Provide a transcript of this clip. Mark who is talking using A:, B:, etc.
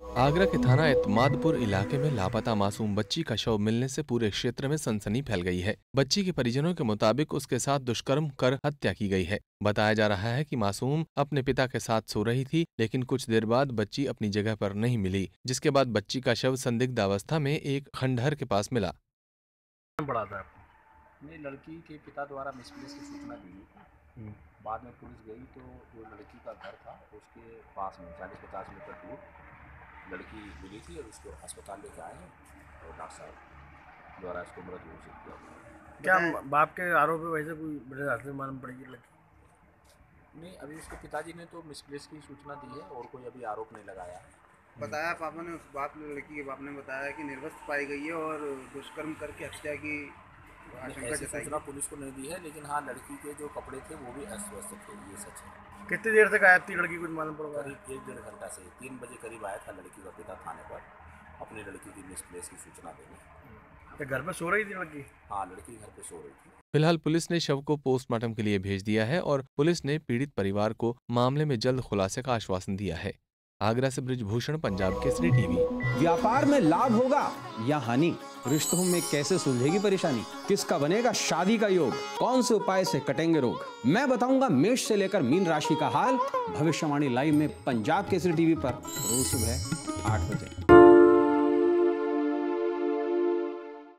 A: आगरा के थाना एतमादपुर इलाके में लापता मासूम बच्ची का शव मिलने से पूरे क्षेत्र में सनसनी फैल गई है। बच्ची के परिजनों के मुताबिक उसके साथ दुष्कर्म कर हत्या की गई है। बताया जा रहा है कि मासूम अपने पिता के साथ सो रही थी, लेकिन कुछ देर बाद बच्ची अपनी जगह पर नहीं मिली, जिसके बाद बच्ची का शव संदिग्ध अवस्था में एक खंडहर के पास मिला।
B: पड़ा था आपको?
C: ये लड़की के पिता द्वारा मिसप्लेस की सूचना दी गई थी। बाद में पुलिस गई तो जो लड़की का घर था उसके पास में 40-50 मीटर दूर लड़की मिली थी और उसको अस्पताल लेकर आए हैं और डॉक्टर साहब द्वारा इसको मृत घोषित किया गया।
B: क्या बाप के आरोप है वैसे कोई बड़े हाथ में मालूम पड़ेगी लड़की?
C: नहीं, अभी उसके पिताजी ने तो मिसप्लेस की सूचना दी है और कोई अभी आरोप नहीं लगाया है।
D: बताया पापा ने, उस बाप ने, लड़की के बाप ने बताया कि निर्वस्त्र पाई गई है और दुष्कर्म करके हत्या की आशंका
C: ऐसी
D: जताई।
C: सूचना पुलिस को नहीं दी है, लेकिन हाँ, लड़की के जो कपड़े थे वो भी अस्त व्यस्त थे, ये सच है।
B: कितनी देर से गायब थी लड़की, कुछ मालूम पड़ा?
C: करीब 1-1.5 घंटा से 3 बजे करीब आया था लड़की का पिता थाने पर अपनी लड़की की मिसप्लेस की सूचना देने।
B: तो घर पे सो रही थी लड़की?
C: हाँ, लड़की घर पे सो रही थी।
A: फिलहाल पुलिस ने शव को पोस्टमार्टम के लिए भेज दिया है और पुलिस ने पीड़ित परिवार को मामले में जल्द खुलासे का आश्वासन दिया है। आगरा से ब्रिजभूषण, पंजाब केसरी टीवी।
E: व्यापार में लाभ होगा या हानि, रिश्तों में कैसे सुलझेगी परेशानी, किसका बनेगा शादी का योग, कौन से उपाय से कटेंगे रोग, मैं बताऊंगा मेष से लेकर मीन राशि का हाल। भविष्यवाणी लाइव में पंजाब केसरी टीवी पर रोज सुबह 8 बजे।